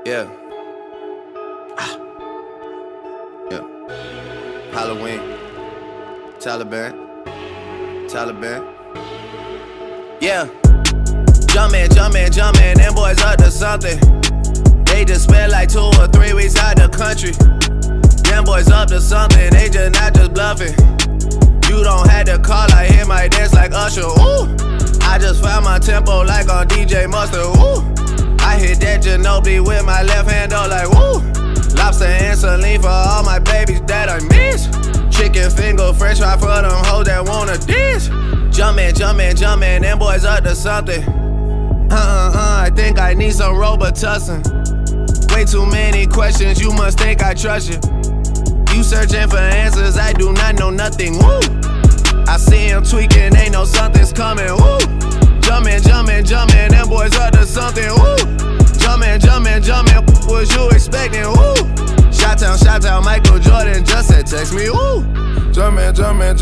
Yeah. Yeah. Halloween. Taliban. Yeah. Jumpin', them boys up to something. They just spent like 2 or 3 weeks out the country. Them boys up to something, they just not just bluffing. You don't have to call, I hear my dance like Usher, ooh. I just found my tempo like on DJ Mustard, ooh. I hit that Ginobili with my left hand, though, like woo. Lobster and saline for all my babies that I miss. Chicken finger, french fry for them hoes that wanna dish. Jumpin', them boys up to something. I think I need some Robitussin. Way too many questions, you must think I trust you. You searching for answers, I do not know nothing, woo. I see him tweaking, they know something's coming, woo. Jumpin', them boys up to something, woo. Jumpin', what was you expecting, woo? Shout-out, Michael Jordan just said text me, woo. Jumpin'.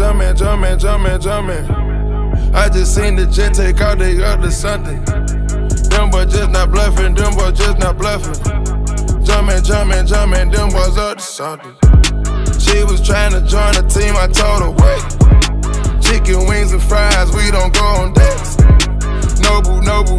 I just seen the jet take out, they up to something. Them boys just not bluffing, Jumpin', them boys up to something. She was trying to join the team, I told her wait. Chicken wings and fries, we don't go on dates. Nobu.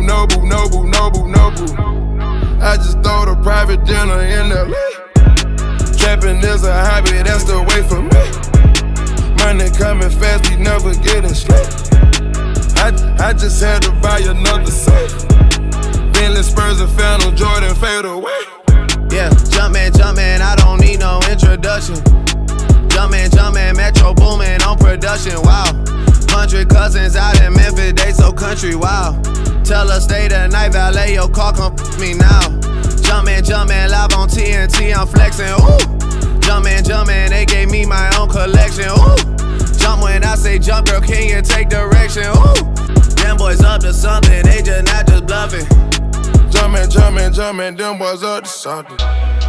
I just throw the private dinner in LA. Trapping is a hobby, that's the way for me. Money coming fast, we never getting straight. I just had to buy another safe. Bentley Spurs and Phantom Jordan fade away. Yeah, jumpin', I don't need no introduction. Jumpin', Metro boomin' on production, wow. 100 cousins out in Memphis, they so country, wow. Tell her stay the night, valet your car, come me now. Jumpin', live on TNT, I'm flexin', ooh. Jumpin', they gave me my own collection, ooh. Jump when I say jump, girl, can you take direction, ooh. Them boys up to something, they just not just bluffing. Jumpin', them boys up to something.